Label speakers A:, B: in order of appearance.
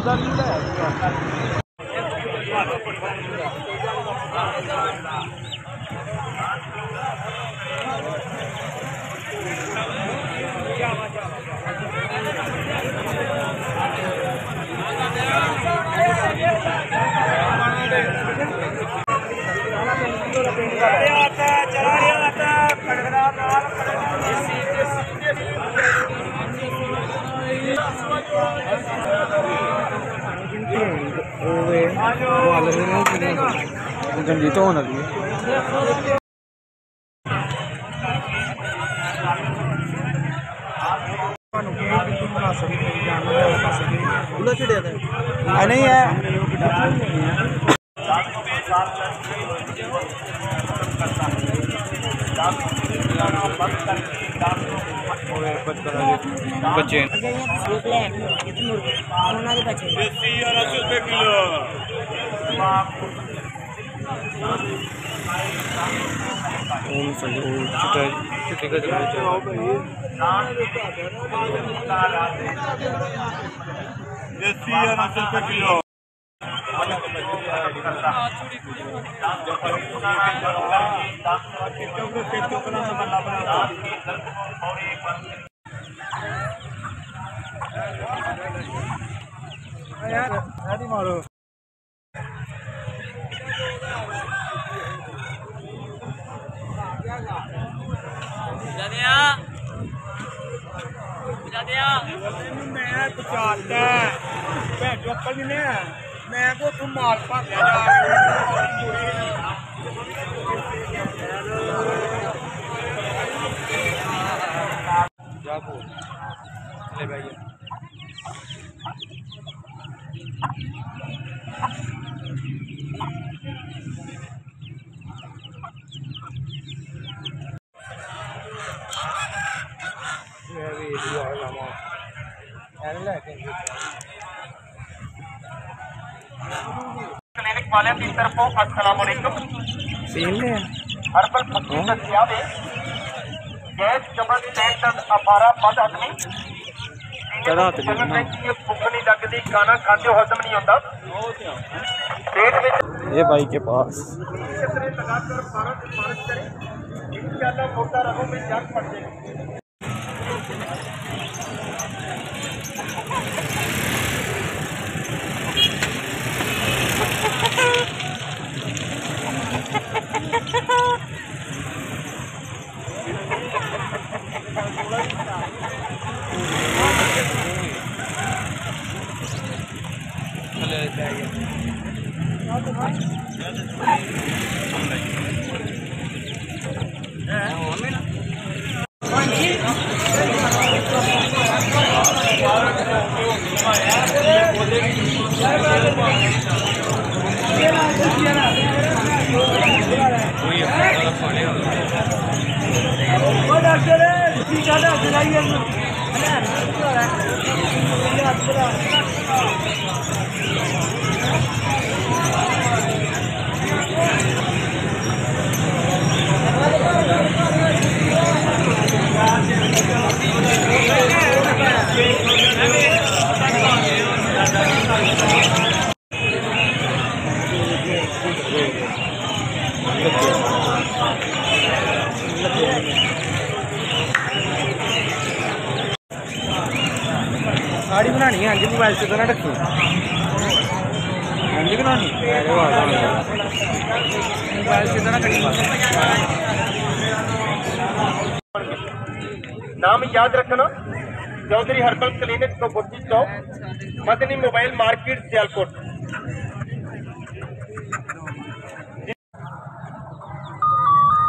A: गंजी तो होना चाहिए नहीं है बच्चे मारो मैं को तुम माल पा क्लिनिक वाले की तरफों अस्सलाम वालेकुम हर्बल पत्ती दस्तियाब है गैस जबरन पेट दर्द अपारा बद हजमी भुख नहीं लगती खाना खाते हजम नहीं होता पेट में ये भाई के पास लगाकर 12 दिन मालिश करें इंशाल्लाह मोटा रगों में जान पड़ जाएगी। साड़ी बनानी है मोबाइल से तो ना रखी बनानी मोबाइल से तो ना करी। नाम याद रखना चौधरी हर्बल क्लिनिक को बुर्जी चौक मदनी मोबाइल मार्केट सियालकोट।